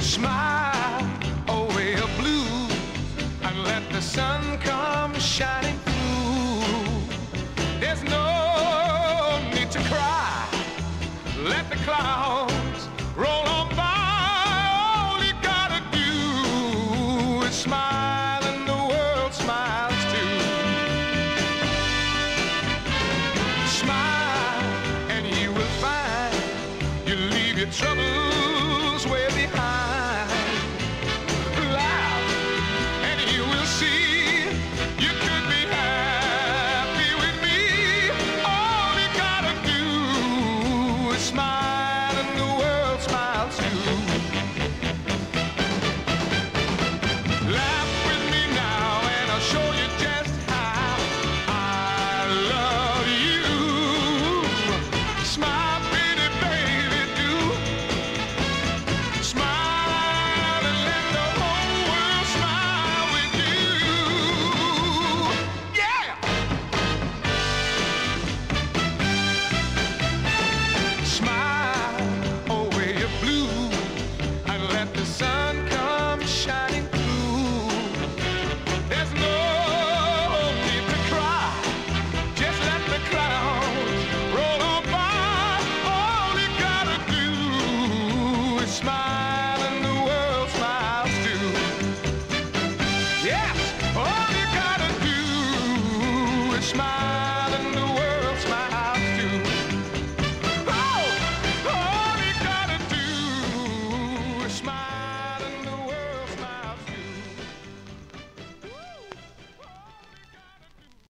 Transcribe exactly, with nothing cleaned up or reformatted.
Smile away your blues and let the sun come shining through. There's no need to cry. Let the clouds roll on by. All you gotta do is smile and the world smiles too. Smile and you will find you leave your troubles way behind. Laugh and you will see you could be happy with me. All you gotta do is smile and the world smiles too. Laugh with me now and I'll show you just how I love you. Smile, pretty baby, do. Smile and let the whole world smile with you. Yeah! Smile away your blues and let the sun